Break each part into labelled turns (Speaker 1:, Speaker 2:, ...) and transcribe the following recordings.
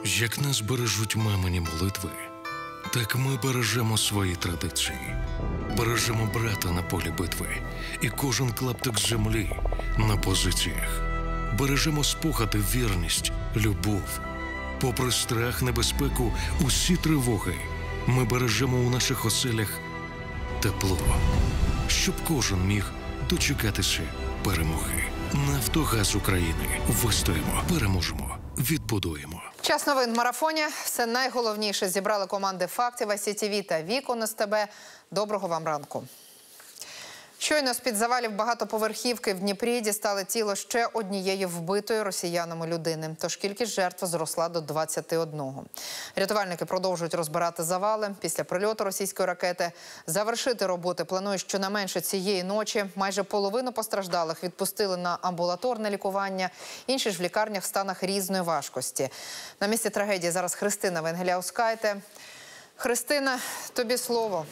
Speaker 1: Як нас бережуть мамині молитви, так ми бережемо свої традиції. Бережемо брата на полі битви і кожен клаптик землі на позиціях. Бережемо спогади, вірність, любов. Попри страх, небезпеку, усі тривоги, ми бережемо у наших оселях тепло, щоб кожен міг дочекатися перемоги. «Нафтогаз України». Вистоїмо, переможемо, відбудуємо.
Speaker 2: Час новин в марафоні. Все найголовніше зібрали команди «Фактів», ICTV та «Вікон СТБ». Доброго вам ранку. Щойно з-під завалів багатоповерхівки в Дніпрі дістали тіло ще однієї вбитої росіянами людини. Тож кількість жертв зросла до 21. Рятувальники продовжують розбирати завали. Після прильоту російської ракети завершити роботи планують щонайменше цієї ночі. Майже половину постраждалих відпустили на амбулаторне лікування. Інші ж в лікарнях в станах різної важкості. На місці трагедії зараз Христина Венгеляускайте. Христина, тобі слово.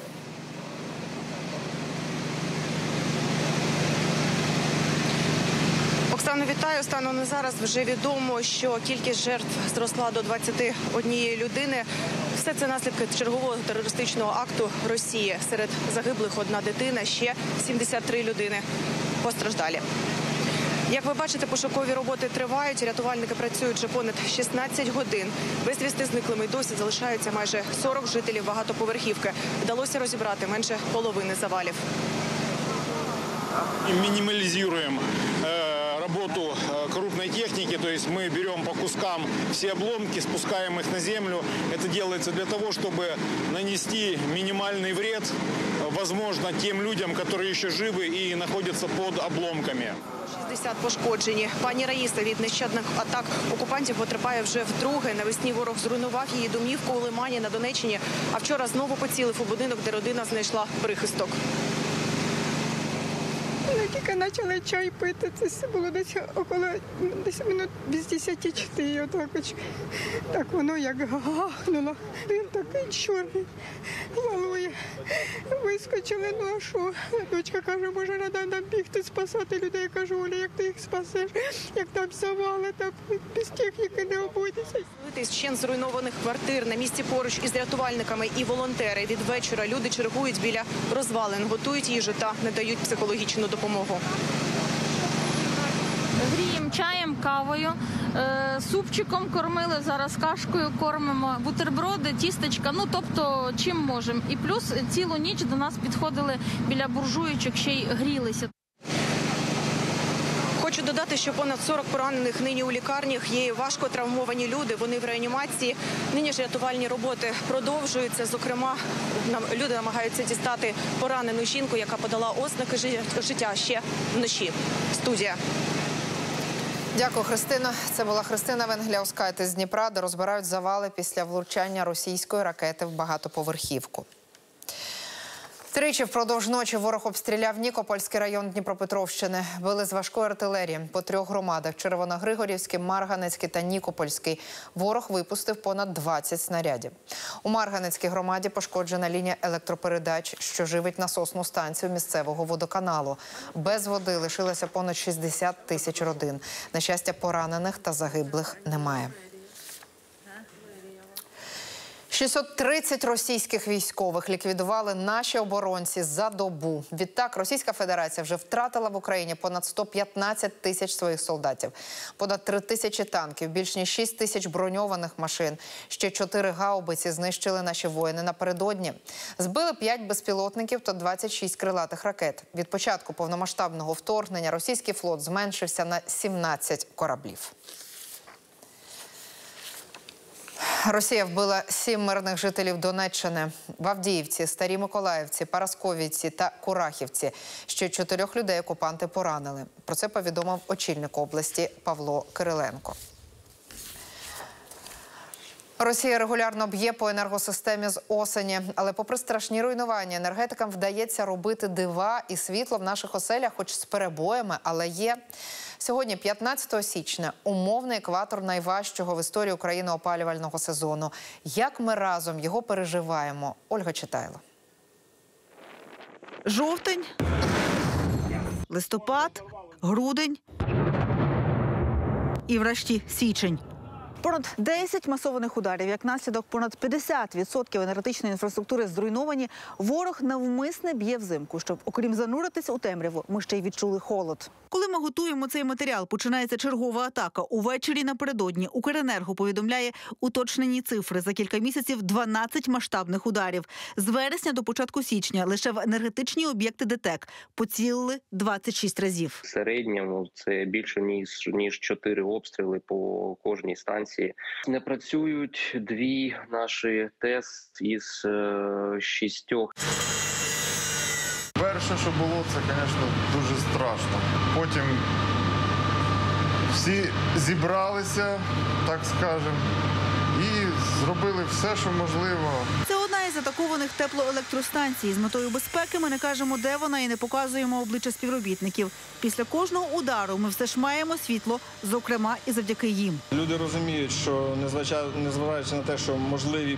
Speaker 3: Оксано, вітаю. Станом на зараз вже відомо, що кількість жертв зросла до 21 людини. Все це наслідки чергового терористичного акту Росії. Серед загиблих одна дитина, ще 73 людини постраждалі. Як ви бачите, пошукові роботи тривають. Рятувальники працюють вже понад 16 годин. Безвісти зниклими досі залишаються майже 40 жителів багатоповерхівки. Вдалося розібрати менше половини завалів.
Speaker 4: Минимализируем работу крупной техники, то есть мы берем по кускам все обломки, спускаем их на землю. Это делается для того, чтобы нанести минимальный вред, возможно, тем людям, которые еще живы и находятся под обломками.
Speaker 3: 60 пошкоджені. Пані Раїса від нещадних атак окупантів потерпає вже вдруге. Навесні ворог зруйнував її домівку у Лимані на Донеччині, а вчора знову поцілив у будинок, де родина знайшла прихисток.
Speaker 5: Тільки почали чай пити, це було десь около минут без 10 так воно як гахнуло. Він такий чорний, валує. Вискочили, ну а що? Дочка каже, може, треба нам бігти спасати людей. Кажу, Оля, як ти їх спасеш? Як там завали, там без техніки не обійдеться.
Speaker 3: Ще зруйнованих квартир на місці поруч із рятувальниками і волонтери. Від вечора люди чергують біля розвалин, готують їжу та надають психологічну допомогу.
Speaker 6: Гріємо чаєм, кавою, супчиком кормили, зараз кашкою кормимо, бутерброди, тістечка, ну тобто чим можемо. І плюс цілу ніч до нас підходили біля буржуйочок, ще й грілися.
Speaker 3: Хочу додати, що понад 40 поранених нині у лікарнях, є і важко травмовані люди, вони в реанімації. Нині ж рятувальні роботи продовжуються. Зокрема, люди намагаються дістати поранену жінку, яка подала ознаки життя ще вночі. Студія.
Speaker 2: Дякую, Христина. Це була Христина Венгеляускайте з Дніпра, де розбирають завали після влучання російської ракети в багатоповерхівку. Тричі впродовж ночі ворог обстріляв Нікопольський район Дніпропетровщини. Били з важкої артилерії по 3 громадах – Червоногригорівський, Марганецький та Нікопольський. Ворог випустив понад 20 снарядів. У Марганецькій громаді пошкоджена лінія електропередач, що живить насосну станцію місцевого водоканалу. Без води лишилося понад 60 тисяч родин. На щастя, поранених та загиблих немає. 630 російських військових ліквідували наші оборонці за добу. Відтак, Російська Федерація вже втратила в Україні понад 115 тисяч своїх солдатів. Понад 3 тисячі танків, більш ніж 6 тисяч броньованих машин. Ще 4 гаубиці знищили наші воїни напередодні. Збили 5 безпілотників та 26 крилатих ракет. Від початку повномасштабного вторгнення російський флот зменшився на 17 кораблів. Росія вбила 7 мирних жителів Донеччини. В Авдіївці, Старій Миколаївці, Парасковівці та Курахівці. Ще 4 людей окупанти поранили. Про це повідомив очільник області Павло Кириленко. Росія регулярно б'є по енергосистемі з осені. Але попри страшні руйнування, енергетикам вдається робити дива, і світло в наших оселях, хоч з перебоями, але є. Сьогодні, 15 січня, умовний екватор найважчого в історії України опалювального сезону. Як ми разом його переживаємо? Ольга Читайло.
Speaker 7: Жовтень, листопад, грудень і врешті січень. Понад 10 масованих ударів, як наслідок понад 50% енергетичної інфраструктури зруйновані, ворог навмисне б'є взимку, щоб, окрім зануритися у темряву, ми ще й відчули холод. Коли ми готуємо цей матеріал, починається чергова атака. Увечері напередодні Укренерго повідомляє уточнені цифри. За кілька місяців 12 масштабних ударів. З вересня до початку січня лише в енергетичні об'єкти ДТЕК поцілили 26 разів.
Speaker 8: В середньому це більше ніж 4 обстріли по кожній станції. Не працюють 2 наші ТЕС із 6.
Speaker 9: Перше, що було, це, звісно, дуже страшно. Потім всі зібралися, так скажемо, і зробили все, що можливо.
Speaker 7: Це одна із атакованих теплоелектростанцій. З метою безпеки ми не кажемо, де вона, і не показуємо обличчя співробітників. Після кожного удару ми все ж маємо світло, зокрема і завдяки їм.
Speaker 10: Люди розуміють, що незважаючи на те, що можливі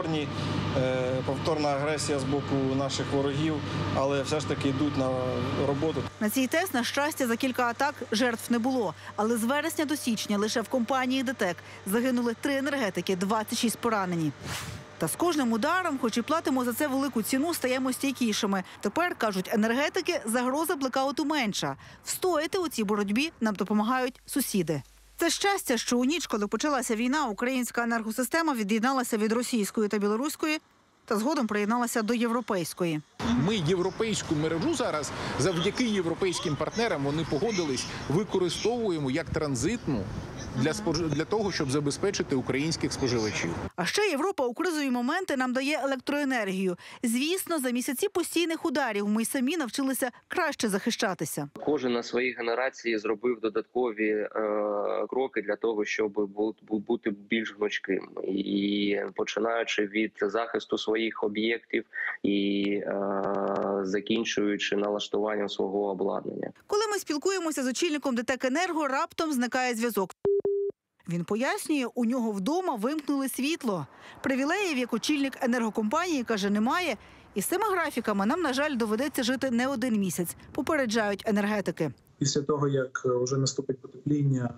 Speaker 10: повторна агресія з боку наших ворогів, але все ж таки йдуть на роботу.
Speaker 7: На цій ТЕС, на щастя, за кілька атак жертв не було. Але з вересня до січня лише в компанії ДТЕК загинули 3 енергетики, 26 поранені. Та з кожним ударом, хоч і платимо за це велику ціну, стаємо стійкішими. Тепер, кажуть енергетики, загроза блекауту менша. Встояти у цій боротьбі нам допомагають сусіди. Це щастя, що у ніч, коли почалася війна, українська енергосистема від'єдналася від російської та білоруської та згодом приєдналася до європейської.
Speaker 11: Ми європейську мережу зараз, завдяки європейським партнерам, вони погодились, використовуємо як транзитну для того, щоб забезпечити українських споживачів.
Speaker 7: А ще Європа у кризові моменти нам дає електроенергію. Звісно, за місяці постійних ударів ми й самі навчилися краще захищатися.
Speaker 8: Кожен на своїй генерації зробив додаткові кроки для того, щоб бути більш гнучким. І починаючи від захисту своїх об'єктів і закінчуючи налаштуванням свого обладнання.
Speaker 7: Коли ми спілкуємося з очільником ДТЕК «Енерго», раптом зникає зв'язок. Він пояснює, у нього вдома вимкнули світло. Привілеїв, як очільник енергокомпанії, каже, немає. І з цими графіками нам, на жаль, доведеться жити не 1 місяць, попереджають енергетики.
Speaker 12: Після того, як вже наступить потепління,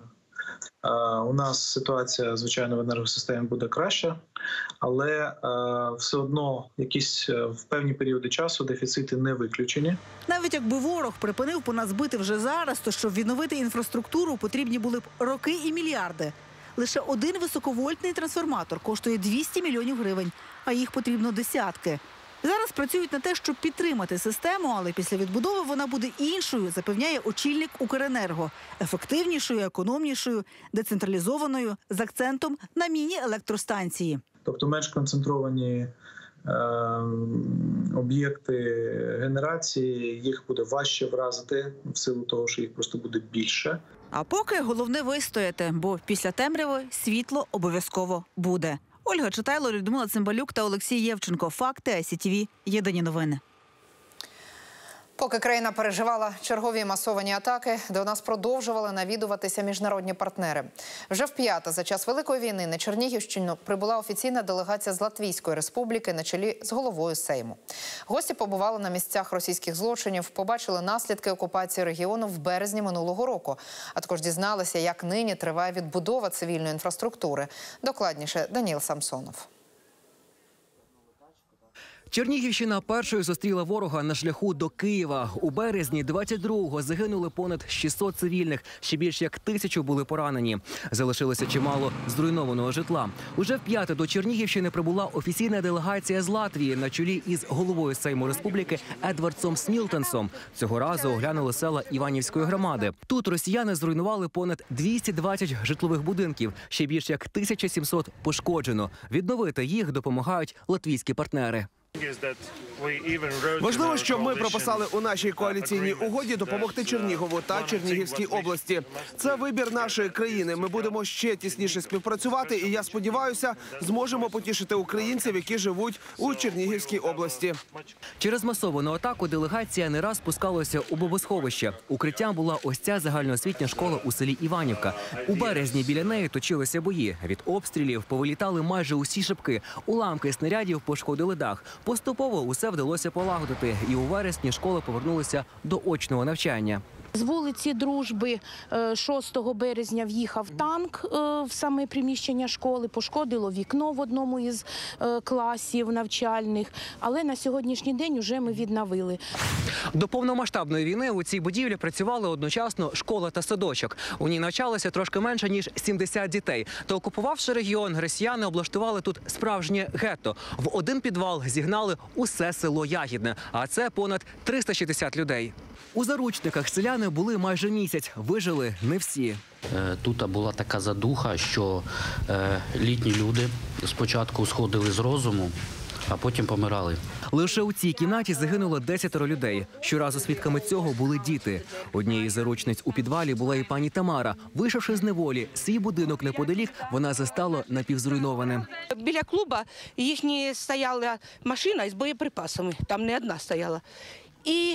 Speaker 12: у нас ситуація, звичайно, в енергосистемі буде краща, але все одно якісь в певні періоди часу дефіцити не виключені.
Speaker 7: Навіть якби ворог припинив по нас бити вже зараз, то щоб відновити інфраструктуру, потрібні були б роки і мільярди. Лише 1 високовольтний трансформатор коштує 200 мільйонів гривень, а їх потрібно десятки. Зараз працюють на те, щоб підтримати систему, але після відбудови вона буде іншою, запевняє очільник Укренерго. Ефективнішою, економнішою, децентралізованою, з акцентом на міні-електростанції.
Speaker 12: Тобто менш концентровані об'єкти генерації, їх буде важче вразити в силу того, що їх просто буде більше.
Speaker 7: А поки головне вистояти, бо після темряви світло обов'язково буде. Ольга Читайло, Людмила Цимбалюк та Олексій Євченко. Факти ICTV. Єдині новини.
Speaker 2: Поки країна переживала чергові масовані атаки, до нас продовжували навідуватися міжнародні партнери. Вже вп'яте за час Великої війни на Чернігівщину прибула офіційна делегація з Латвійської республіки на чолі з головою Сейму. Гості побували на місцях російських злочинів, побачили наслідки окупації регіону в березні минулого року, а також дізналися, як нині триває відбудова цивільної інфраструктури. Докладніше Даніл Самсонов.
Speaker 13: Чернігівщина першою зустріла ворога на шляху до Києва. У березні 22-го загинули понад 600 цивільних, ще більш як 1000 були поранені. Залишилося чимало зруйнованого житла. Уже вп'яте до Чернігівщини прибула офіційна делегація з Латвії на чолі із головою Сейму Республіки Едвардсом Смілтенсом. Цього разу оглянули села Іванівської громади. Тут росіяни зруйнували понад 220 житлових будинків, ще більш як 1700 пошкоджено. Відновити їх допомагають латвійські партнери.
Speaker 14: Важливо, що ми прописали у нашій коаліційній угоді допомогти Чернігову та Чернігівській області. Це вибір нашої країни. Ми будемо ще тісніше співпрацювати, і я сподіваюся, зможемо потішити українців, які живуть у Чернігівській області.
Speaker 13: Через масовану атаку делегація не раз спускалася у бомбосховище. Укриттям була ось ця загальноосвітня школа у селі Іванівка. У березні біля неї точилися бої. Від обстрілів повилітали майже усі шибки. Уламки снарядів пошкодили дах. Поступово усе вдалося полагодити, і у вересні школи повернулися до очного навчання.
Speaker 15: З вулиці Дружби 6 березня в'їхав танк в саме приміщення школи, пошкодило вікно в одному із класів навчальних, але на сьогоднішній день вже ми відновили.
Speaker 13: До повномасштабної війни у цій будівлі працювали одночасно школа та садочок. У ній навчалося трошки менше, ніж 70 дітей. Та окупувавши регіон, росіяни облаштували тут справжнє гетто. В один підвал зігнали усе село Ягідне, а це понад 360 людей. У заручниках селяни були майже місяць, вижили не всі.
Speaker 16: Тут була така задуха, що літні люди спочатку сходили з розуму, а потім помирали.
Speaker 13: Лише у цій кімнаті загинуло 10 людей. Щоразу свідками цього були діти. Однією з заручниць у підвалі була і пані Тамара. Вийшовши з неволі, свій будинок неподалік вона застала напівзруйнованим.
Speaker 17: Біля клубу їхня стояла машина з боєприпасами, там не одна стояла. І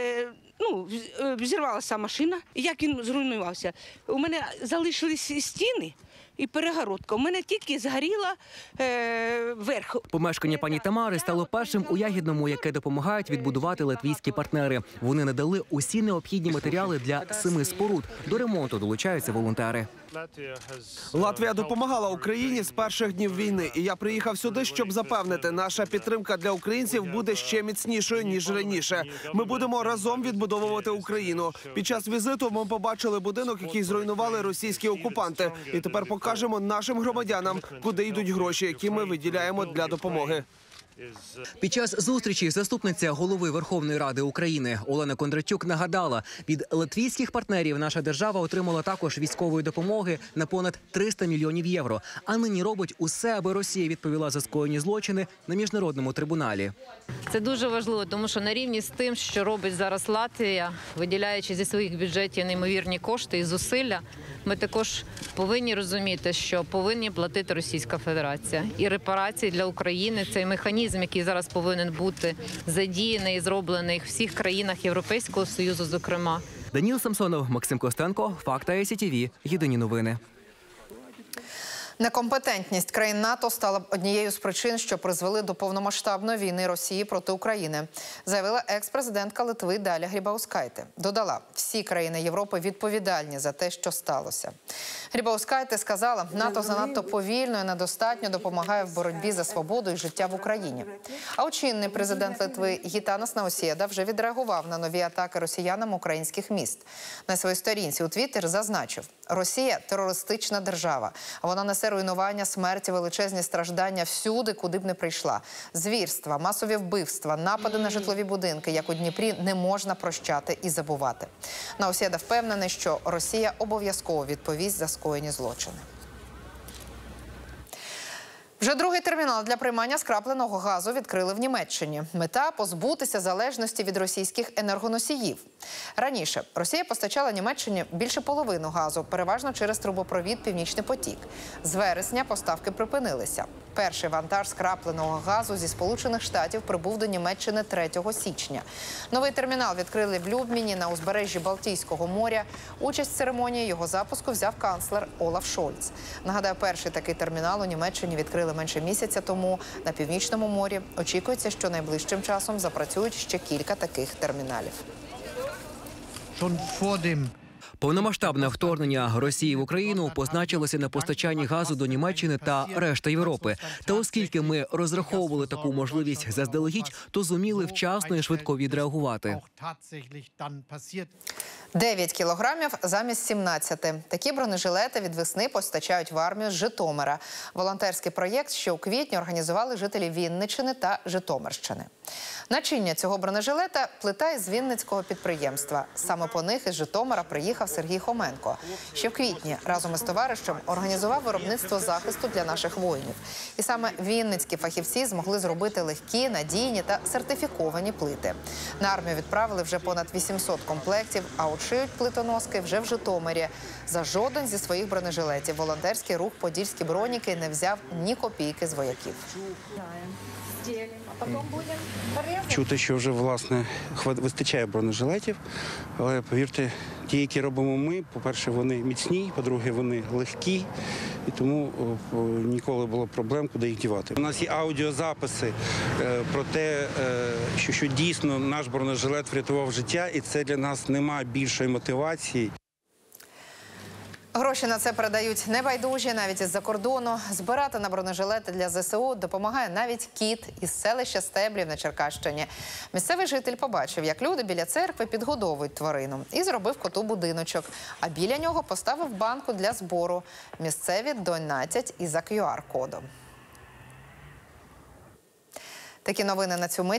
Speaker 17: взірвалася машина. Як він зруйнувався? У мене залишились стіни і перегородка. У мене тільки згоріла верх.
Speaker 13: Помешкання пані Тамари стало першим у Ягідному, яке допомагають відбудувати латвійські партнери. Вони надали усі необхідні матеріали для 7 споруд. До ремонту долучаються волонтери.
Speaker 14: Латвія допомагала Україні з перших днів війни. І я приїхав сюди, щоб запевнити, наша підтримка для українців буде ще міцнішою, ніж раніше. Ми будемо разом відбудовувати Україну. Під час візиту ми побачили будинок, який зруйнували російські окупанти. І тепер покажемо нашим громадянам, куди йдуть гроші, які ми виділяємо для допомоги.
Speaker 13: Під час зустрічі заступниця голови Верховної Ради України Олена Кондратюк нагадала, від латвійських партнерів наша держава отримала також військової допомоги на понад 300 мільйонів євро. А нині робить усе, аби Росія відповіла за скоєні злочини на міжнародному трибуналі.
Speaker 18: Це дуже важливо, тому що на рівні з тим, що робить зараз Латвія, виділяючи зі своїх бюджетів неймовірні кошти і зусилля, ми також повинні розуміти, що повинні платити Російська Федерація. І репарації для України – цей механізм, який зараз повинен бути задіяний і зроблений в всіх країнах Європейського Союзу, зокрема.
Speaker 13: Даніл Самсонов, Максим Костенко, Факти СІТВ, Єдині новини.
Speaker 2: Некомпетентність країн НАТО стала однією з причин, що призвели до повномасштабної війни Росії проти України, заявила екс-президентка Литви Даля Грибаускайте. Додала, всі країни Європи відповідальні за те, що сталося. Грибаускайте сказала, НАТО занадто повільно і недостатньо допомагає в боротьбі за свободу і життя в Україні. А чинний президент Литви Гітанас Наусєда вже відреагував на нові атаки росіянам українських міст. На своїй сторінці у Твіттер зазначив, Росія – терористична держава, а вона несе руйнування, смерті, величезні страждання всюди, куди б не прийшла. Звірства, масові вбивства, напади на житлові будинки, як у Дніпрі, не можна прощати і забувати. Наусєда впевнений, що Росія обов'язково відповість за скоєні злочини. Вже другий термінал для приймання скрапленого газу відкрили в Німеччині. Мета – позбутися залежності від російських енергоносіїв. Раніше Росія постачала Німеччині більше половини газу, переважно через трубопровід «Північний потік». З вересня поставки припинилися. Перший вантаж скрапленого газу зі Сполучених Штатів прибув до Німеччини 3 січня. Новий термінал відкрили в Любміні на узбережжі Балтійського моря. Участь в церемонії його запуску взяв канцлер Олаф Шольц. Нагадаю, перший такий термінал у Німеччині відкрили менше місяця тому на Північному морі. Очікується, що найближчим часом запрацюють ще кілька таких терміналів.
Speaker 13: Повномасштабне вторгнення Росії в Україну позначилося на постачанні газу до Німеччини та решти Європи. Та оскільки ми розраховували таку можливість заздалегідь, то зуміли вчасно і швидко відреагувати.
Speaker 2: 9 кілограмів замість 17. Такі бронежилети від весни постачають в армію з Житомира. Волонтерський проєкт, що у квітні організували жителі Вінниччини та Житомирщини. Начиння цього бронежилета – плита із вінницького підприємства. Саме по них із Житомира приїхав Сергій Хоменко. Ще в квітні разом із товаришем організував виробництво захисту для наших воїнів. І саме вінницькі фахівці змогли зробити легкі, надійні та сертифіковані плити. На армію відправили вже понад 800 комплектів, а шиють плитоноски вже в Житомирі. За жоден зі своїх бронежилетів волонтерський рух «Подільські броніки» не взяв ні копійки з вояків.
Speaker 19: Чути, що вже, власне, вистачає бронежилетів, але, повірте, ті, які робимо ми, по-перше, вони міцні, по-друге, вони легкі, і тому ніколи було проблем, куди їх дівати. У нас є аудіозаписи про те, що дійсно наш бронежилет врятував життя, і це для нас немає більшої мотивації.
Speaker 2: Гроші на це передають небайдужі, навіть із-за кордону. Збирати на бронежилети для ЗСУ допомагає навіть кіт із селища Стеблів на Черкащині. Місцевий житель побачив, як люди біля церкви підгодовують тварину, і зробив коту будиночок. А біля нього поставив банку для збору. Місцеві донатять і за QR-кодом. Такі новини на цю мить.